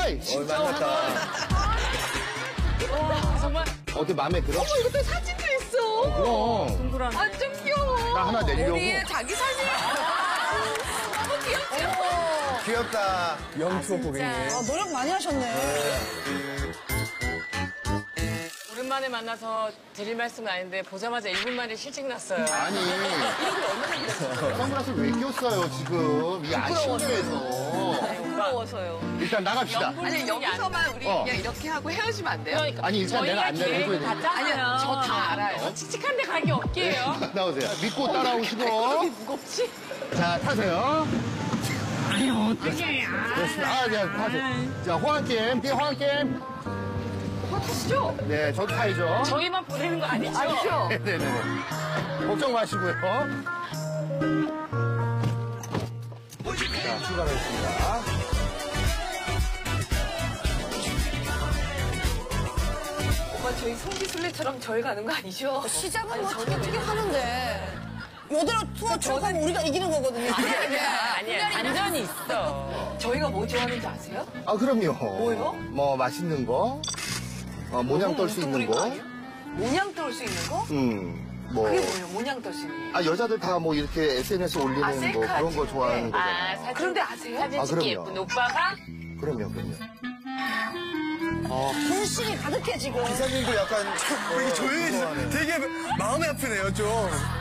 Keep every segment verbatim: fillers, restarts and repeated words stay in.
아이, 진짜. 만났다. 와, 정말. 어때, 마음에 들어? 어머, 이것도 사진도 있어. 어, 그럼. 동그라미. 아, 좀 귀여워. 나 하나 내리려고. 머리에 자기 사진. 너무 귀엽죠? 귀엽다. 영추억 고객님. 아, 노력 많이 하셨네. 오랜만에 만나서 드릴 말씀은 아닌데 보자마자 일 분 만에 실직 났어요. 아니. 선글라스를 왜 꼈어요, 지금? 이 아쉬움에서. 부끄러워서요. 일단 나갑시다. 아니, 여기서만 우리 어. 그냥 이렇게 하고 헤어지면 안 돼요? 그러니까. 아니, 일단 내가 안내를 해줘야 돼. 아니요, 저 다 알아요. 칙칙한 데 가기 없게요. 나오세요. 믿고 따라오시고. 그렇게 무겁지? 자, 타세요. 아니, 어떡해. 아, 자, 타세요. 자, 호환게임, 뒤에 호환게임. 타시죠? 네, 저도 타야죠. 저희만 보내는 거 아니죠? 아니죠? 네네네. 걱정 마시고요. 자, 출발하겠습니다. 오빠, 저희 송기술래처럼 저희 가는 거 아니죠? 시작은 뭐 어떻게 어떻게 하는데. 요대로 투어 저가면 우리가 이기는 거거든요. 아니야, 아니야. 반전이 있어. 저희가 뭐 좋아하는지 아세요? 아, 그럼요. 뭐요? 뭐, 맛있는 거, 어, 모냥 떨 수 있는 거. 모냥 떨 수 있는 거? 음, 뭐. 그게 뭐예요? 모냥 떨 수 있는 거? 아, 여자들 다 뭐 이렇게 에스엔에스 올리는 아, 뭐 셀카 그런 거 좋아하는 아, 거잖아요. 사진, 그런데 아세요? 사진 아, 찍기 그럼요. 예쁜 오빠가? 그럼요, 그럼요. 불신이 가득해, 지금. 기사님도 약간 되게 조용해지죠. 되게 마음이 아프네요, 좀.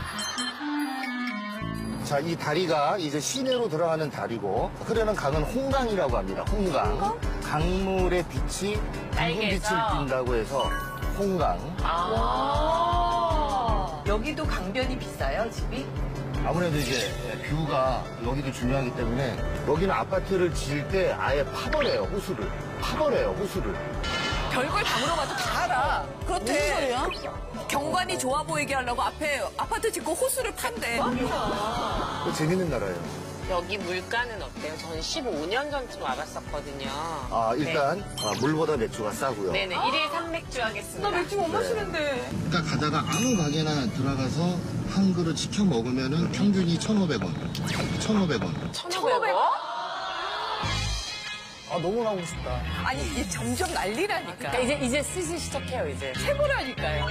자, 이 다리가 이제 시내로 들어가는 다리고 흐르는 강은 홍강이라고 합니다. 홍강. 강물의 빛이 붉은 빛을 날개에서. 띈다고 해서 홍강. 아. 여기도 강변이 비싸요, 집이? 아무래도 이제 뷰가 여기도 중요하기 때문에 여기는 아파트를 지을 때 아예 파버려요, 호수를. 파버려요, 호수를. 별걸 다 물어봐도 다 알아. 그렇대. 무슨 소리야? 경관이 좋아 보이게 하려고 앞에 아파트 짓고 호수를 판대. 그 재밌는 나라예요. 여기 물가는 어때요? 저는 십오 년 전쯤 와봤었거든요. 아, 일단 아, 물보다 맥주가 싸고요. 네네, 일일 삼맥주 하겠습니다. 나 맥주 못 마시는데. 그러니까 가다가 아무 가게나 들어가서 한 그릇 시켜 먹으면은 평균이 천오백 원. 천오백 원. 천오백 원? 아, 너무 가고 싶다. 아니 이게 점점 난리라니까. 그러니까 이제, 이제 슬슬 시작해요, 이제. 최고라니까요.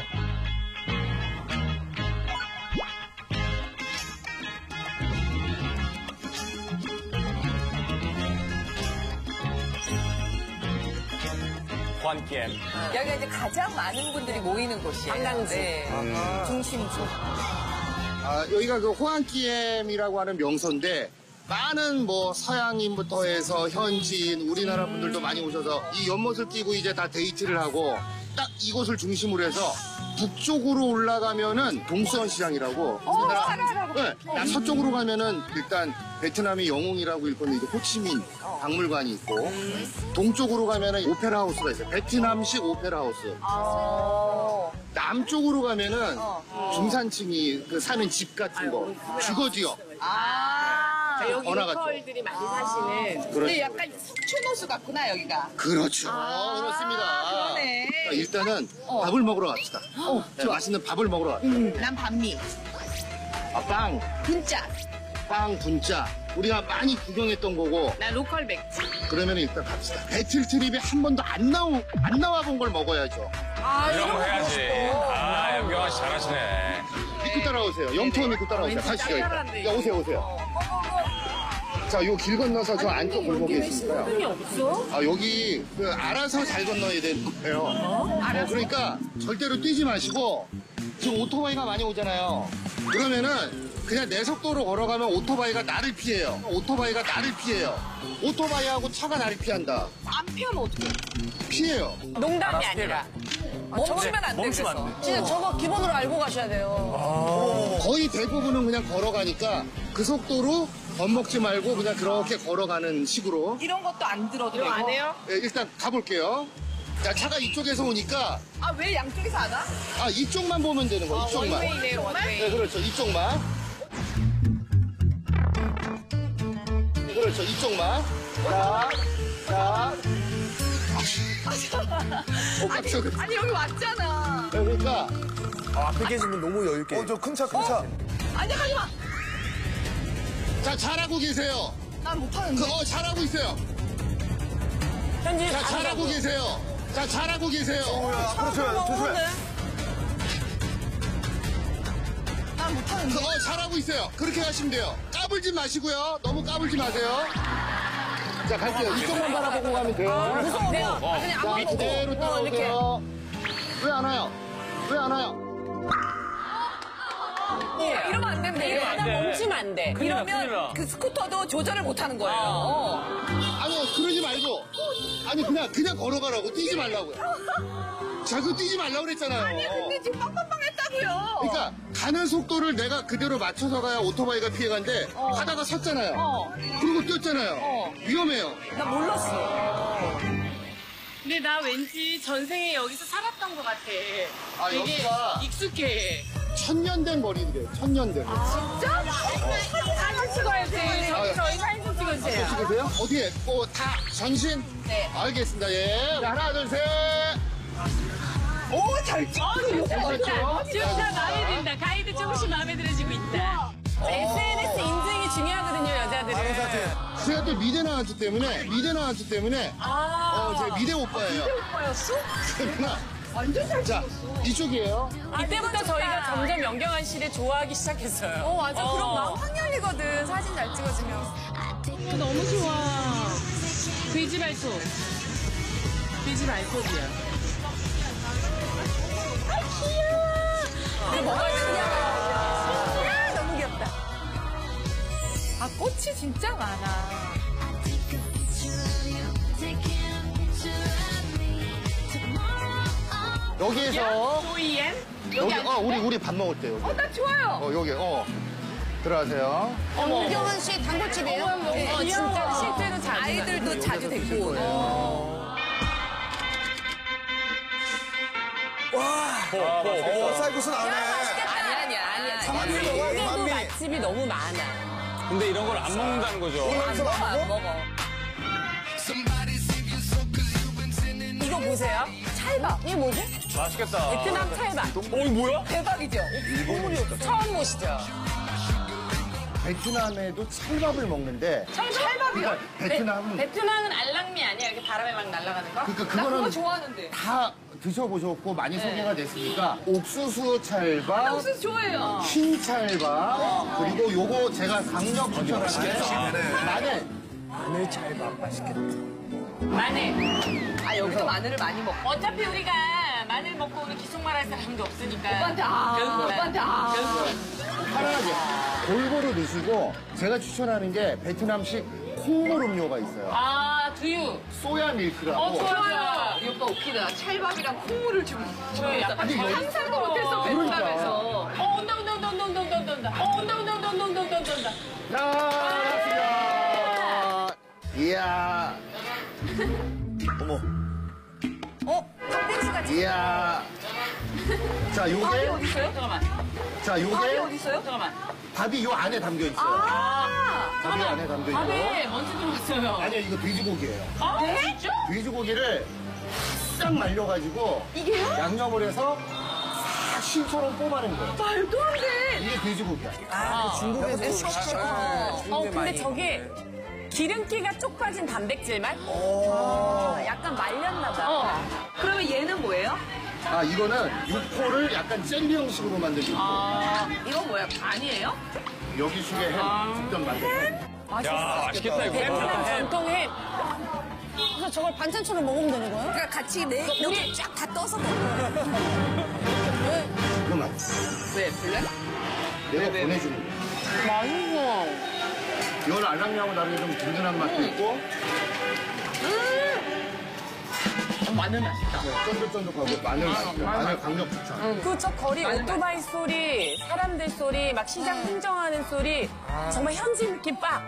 환게임. 여기가 이제 가장 많은 분들이 모이는 곳이에요. 관광지. 네. 중심지. 아, 여기가 그 호안키엠이라고 하는 명소인데 많은 뭐 서양인부터 해서 현지인, 우리나라 분들도 많이 오셔서 이 연못을 끼고 이제 다 데이트를 하고 딱 이곳을 중심으로 해서 북쪽으로 올라가면은 동수원 시장이라고. 어, 나- 알아, 알아. 네, 나 서쪽으로 가면은 일단 베트남의 영웅이라고 일거는 이제 호치민 박물관이 있고 동쪽으로 가면은 오페라 하우스가 있어요. 베트남식 오페라 하우스. 어. 남쪽으로 가면은 중산층이 그 사는 집 같은 거, 주거 지역. 아. 자, 여기 번화가죠. 로컬들이 많이 사시는. 그렇죠. 근데 약간 석촌호수 같구나 여기가. 그렇죠. 그렇습니다. 그러네. 자, 일단은 밥을 먹으러 갑시다. 네, 맛있는 밥을 먹으러 갑시다. 난 반미. 아, 빵, 분짜. 빵, 분짜. 우리가 많이 구경했던 거고. 나 로컬 맥주. 그러면 일단 갑시다. 배틀 트립에 한 번도 안 나오 안 나와 본 걸 먹어야죠. 이런 거 해야지. 아, 염경아 씨 잘하시네. 믿고 따라오세요. 영토 믿고 따라오세요. 가시죠. 일단. 야, 오세요, 오세요. 자, 요 길 건너서 저 안쪽 골목에 있습니다. 돈이 없어? 아, 여기 그 알아서 잘 건너야 되는 거예요. 어, 그러니까 절대로 뛰지 마시고 지금 오토바이가 많이 오잖아요. 그러면은 그냥 내 속도로 걸어가면 오토바이가 나를 피해요. 오토바이가 나를 피해요. 오토바이하고 차가 나를 피한다. 안 피하면 어떡해? 피해요. 농담이 아니라. 멈추면 안 돼. 멈추면 그래서. 안 돼. 진짜 저거 기본으로 알고 가셔야 돼요. 거의 대부분은 그냥 걸어가니까 그 속도로 겁먹지 말고 그냥 그렇게 걸어가는 식으로. 이런 것도 안 들어도 되고. 이거 안 해요? 네, 일단 가볼게요. 자, 차가 이쪽에서 오니까 아 왜 양쪽에서 안 와? 아, 이쪽만 보면 되는 거예요. 이쪽만. 원웨이네요, 원웨이. 네, 그렇죠. 이쪽만. 네, 그렇죠. 이쪽만. 자, 자. 어, 깜짝 놀랐어. 아니 여기 왔잖아. 네, 그러니까 아, 앞에 계신 분 너무 여유있게. 어, 저 큰 차, 큰 차. 아니 하지 마. 자, 잘하고 계세요. 난 못하는데. 그, 어, 잘하고 있어요. 현지 자, 잘하고 계세요. 자, 잘하고 계세요. 앞으로 쳐, 조심해. 난 못하는데. 그, 어, 잘하고 있어요. 그렇게 하시면 돼요. 까불지 마시고요. 너무 까불지 마세요. 자, 갈게요. 이쪽만 바라보고 가면 돼요. 무서워. 네. 아, 그냥 자, 앞만 보고. 그대로 어, 이렇게. 따라오세요. 왜 안 와요? 왜 안 와요? 이러면 안 된대. 이러다 멈추면 안 돼. 큰일 나, 큰일 나. 이러면 그 스쿠터도 조절을 못 하는 거예요. 어. 아니요, 그러지 말고. 아니, 그냥, 그냥 걸어가라고. 뛰지 말라고요. 자꾸 뛰지 말라고 그랬잖아요. 근데 지금 빵빵빵 했다고요. 그러니까 가는 속도를 내가 그대로 맞춰서 가야 오토바이가 피해간데 가다가 섰잖아요. 어. 그리고 뛰었잖아요. 어. 위험해요. 나 몰랐어. 근데 나 왠지 전생에 여기서 살았던 것 같아. 아, 되게 여기가 익숙해. 천년된 거리들이에요. 천년된. 진짜? 사진 찍어야지. 아, 저희, 저희 사진 좀 찍어주세요. 찍으세요? 어디에? 어, 다 전신? 네. 알겠습니다. 예. 자, 하나, 둘, 셋. 오, 잘 찍어. 그렇죠. 진짜 마음에 든다. 가이드 조금씩 마음에 들어지고 있다. 에스엔에스 인증이 중요하거든요, 여자들은. 제가 또 미대 나왔기 때문에, 미대 나왔기 때문에, 아, 어, 제가 미대 오빠예요. 오빠였어? 그러나, 완전 잘 자, 이쪽이에요. 이때부터 저희가 점점 영경한 씨를 좋아하기 시작했어요. 어, 맞아. 그럼 어. 마음 확 열리거든. 사진 잘 찍어주면. 너무 좋아. 돼지 발톱. 돼지 발톱이야. 근데 뭐가 있냐? 너무 귀엽다. 아, 꽃이 진짜 많아. 여기에서, 오이엠? 여기, 어, 우리, 우리 밥 먹을 때, 여기. 어, 나 좋아요. 어, 여기, 어. 들어가세요. 김경은 씨 단골집이에요? 네. 어, 진짜 실제로 자주 아이들도 자주 데리고 오고. 어, 쌀국수 나오네. 아니야, 아니야, 아니야. 만미 먹어, 한국에도 만미. 맛집이 너무 많아. 근데 이런 걸 안 먹는다는 거죠. 안 먹어, 안 먹어. 이거 보세요. 찰밥. 이게 뭐지? 맛있겠다. 베트남 찰밥. 어, 이거 뭐야? 대박이죠? 처음 보시죠? 베트남에도 찰밥을 먹는데, 찰밥이요? 그러니까 베트남은, 베트남은 알랑미 아니야? 이렇게 바람에 막 날아가는 거? 그러니까 나 그거 그거는 좋아하는데. 다 드셔보셨고 많이 소개가 됐으니까 옥수수 찰밥, 옥수수 좋아해요. 흰 찰밥, 그리고 요거 제가 강력 추천하는 게 마늘. 마늘 찰밥 맛있겠다. 마늘. 아, 여기도 마늘을 많이 먹고. 어차피 우리가 마늘 먹고 오늘 기속말 할 사람도 없으니까. 오빠한테 아, 결국은. 오빠한테 아. 결국은. 편하게 골고루 드시고 제가 추천하는 게 베트남식 콩물 음료가 있어요. 아, 두유. 소야 밀크라고. 어, 좋아, 좋아. 이 오빠 웃기다. 찰밥이랑 콩물을 좀. 저 약간 아니, 여기- 상상도 못했어, 그러니까. 베트남에서. 어, 온다, 온다, 온다, 온다, 온다, 온다, 온다. 어, 온다, 온다, 온다, 온다, 온다, 온다, 온다. 자, 반갑습니다. 이야, 어머. 어? 팥빙수가 이야. 자, 밥이 요게, 어디 있어요? 잠깐만. 자, 밥이 요게 어디 있어요? 잠깐만. 밥이 요 안에 담겨 있어요. 아, 밥이 안에 담겨 있고. 밥에 먼지 들어갔어요. 아니요, 이거 돼지고기예요. 아, 진짜? 돼지고기를 싹 말려가지고 이게요? 양념을 해서 싹 실처럼 뽑아낸 거예요. 말도 안 돼. 이게 돼지고기야. 아, 중국에서 어, 근데 저게 기름기가 쪽 빠진 단백질 맛? 오. 약간 말렸나 봐. 어. 그러면 얘는 뭐예요? 아, 이거는 육포를 약간 젤리 형식으로 만든 육포. 아, 이건 뭐야? 반이에요? 여기 속에 햄 직접 만든 햄. 야, 맛있겠다, 이거. 베트남 전통 햄. 그래서 저걸 반찬처럼 먹으면 되는 거예요? 그러니까 같이 내, 우리 쫙 다 떠서 먹어요. 그만. 왜, 블랙? 내가 보내주는 거야. 맛있어. 이건 알랑이하고 다르게 좀 든든한 맛도 있고. 마늘 맛있다. 네, 쫀득쫀득하고 마늘 맛있고. 마늘 강력 추천. 그 저 거리 오토바이 소리, 사람들 소리, 막 시장 흥정하는 소리, 정말 현지 느낌 빡.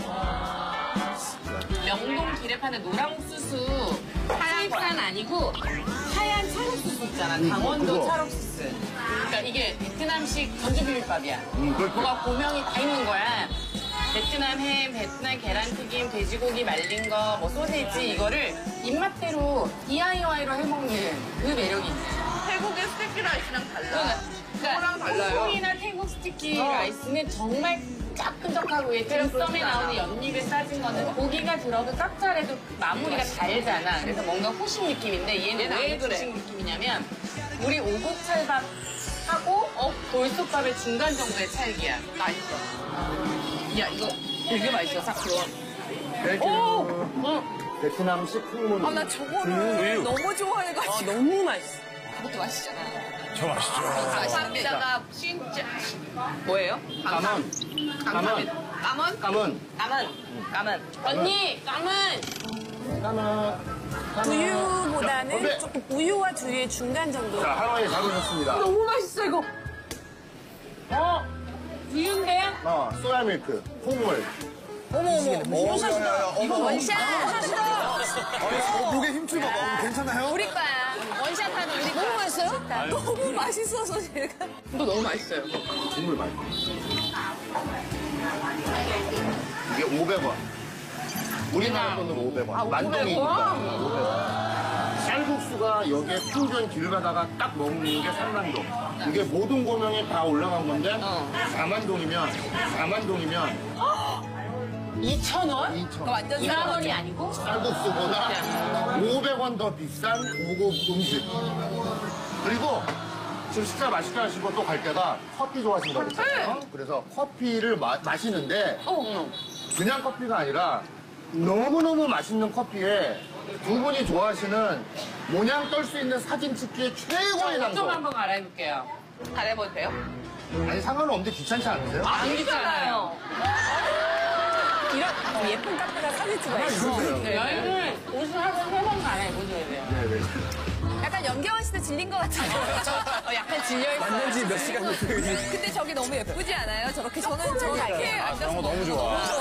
명동 길에 파는 노랑 옥수수 수입산 아니고 하얀 찰옥수수 있잖아. 음, 강원도 그거. 찰옥수수. 그러니까 이게 베트남식 전주비빔밥이야. 음, 그렇죠. 뭐가 고명이 다 있는 거야. 베트남 햄, 베트남 계란튀김, 돼지고기 말린 거, 뭐 소세지 이거를 입맛대로 디아이와이로 해먹는 그 매력이 있네. 태국의 스테이키 라이스랑 달라. 그러니까, 그거랑 달라요. 홍콩이나 태국 스티키 라이스는 정말 쫙 끈적하고 위에 찜썸에 나오는 연잎에 싸진 거는 고기가 들어도 깍잘해도 마무리가 달잖아. 그래서 뭔가 후식 느낌인데 얘는 왜 후식 느낌이냐면 우리 오곡찰밥하고 어, 돌솥밥의 중간 정도의 찰기야. 맛있어. 야 이거 되게 맛있어 사크로. 오! 어. 베트남식 콩물. 아, 나 저거를 너무 좋아해가지고. 너무 맛있어. 그것도 맛있잖아. 저 맛있죠. 감사합니다가 진짜 뭐예요? 까만. 감사합니다. 까만? 까만. 까만. 까만. 언니 까만. 까만. 두유보다는 건배. 조금 우유와 두유의 중간 정도. 자, 하나에 잡으셨습니다. 너무 맛있어 이거. 어? 두유인데? 어, 소야 밀크, 콩물. 어머, 어머. 원샷이다. 이거 원샷. 어, 목에 힘줄 봐봐. 괜찮아요? 우리 거야. 원샷하는 우리 거. 너무 맛있어요? 너무 맛있어서 제가. 이거 너무 맛있어요. 콩물 맛. 이게 오백 원. 우리나라 돈으로 오백 원. 만동이니까. 오백 원. 쌀국수가 여기에 풍전 길 가다가 딱 먹는 게 삼만동. 이게 모든 고명이 다 올라간 건데 사만동이면 사만동이면 이천 원? 이천 원. 완전 이만 원이 아니고? 쌀국수보다 오백 원 더 비싼 고급 음식. 그리고 지금 식사 맛있게 하시고 또 갈 때가 커피 좋아하신다고 그랬잖아요. 그래서 커피를 마, 마시는데 어. 그냥 커피가 아니라 너무너무 맛있는 커피에 두 분이 좋아하시는 모냥 떨 수 있는 사진 찍기에 최고의 좀 장소. 한번 갈아입을게요. 갈아입어도 돼요? 아니 상관은 없는데 귀찮지 않으세요? 아니잖아요. 이런 예쁜 카페가 사진 찍어야 돼. 네, 여행은 옷을 하루에 세번 갈아입어줘야 돼요. 네네. 약간 연경원 씨도 질린 것 같아요. 어, 약간 질려있어요. 만난 지 몇 시간 됐어요. 근데 저기 너무 예쁘지 않아요? 저렇게 저는 저렇게 그런 거 너무 좋아.